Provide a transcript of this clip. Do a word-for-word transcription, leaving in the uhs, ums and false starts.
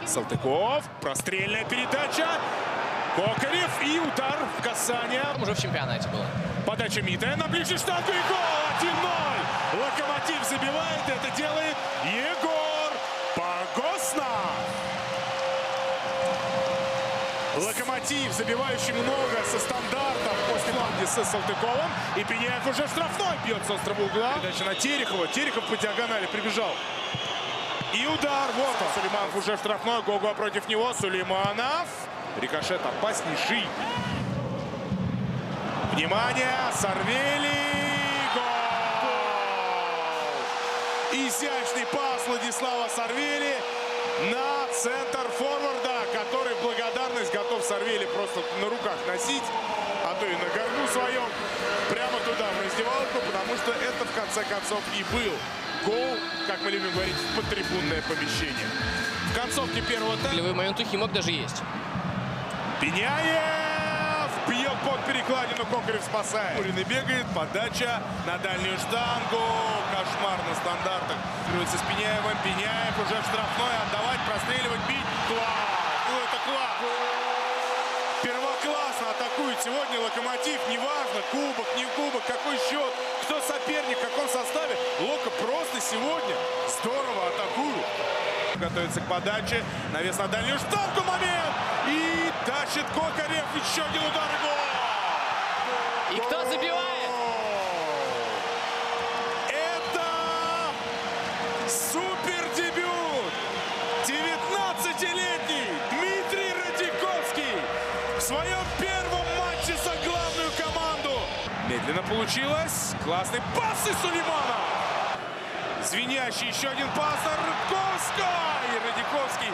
Салтыков. Прострельная передача. Кокарев и удар в касание. Уже в чемпионате было. Подача Мита на ближнюю штангу и гол. один ноль. Локомотив забивает. Это делает Егор Погоснов. Локомотив, забивающий много со стандартов после фланги со Салтыковым. И Пеняев уже штрафной бьет с острого угла. Передача на Терехова. Терехов по диагонали прибежал. И удар. Вот он. Сулейманов уже штрафной. Гого против него. Сулейманов. Рикошет опаснейший. Внимание. Сарвели. Гол. Изящный пас Владислава Сарвели на центр форварда, который в благодарность готов Сарвели просто на руках носить, а то и на горбу своем, прямо туда, в раздевалку, потому что это в конце концов и был гол, как мы любим говорить, в подтрибунное помещение. В концовке первого тайма... Голевой момент у Химок даже есть. Пеняев бьет под перекладину, Кокарев спасает. Курин бегает, подача на дальнюю штангу. Кошмар на стандартах. С Пеняевым. Пеняев уже в штрафной. Отдавать, простреливать, бить. Класс! Ну это класс! Первоклассно атакует сегодня Локомотив. Неважно, кубок, не кубок, какой счет, кто соперник, в каком составе. Локо просто сегодня здорово атакует. Готовится к подаче. Навес на дальнюю штангу. Момент! И тащит Кокарев. Еще один удар и гол! И кто забивает? Это супер дебют! девятнадцатилетний Дмитрий Радиковский в своем первом матче за главную команду. Медленно получилось. Классный пас из Сулеймана. Звенящий еще один пас на Радковского. И Радиковский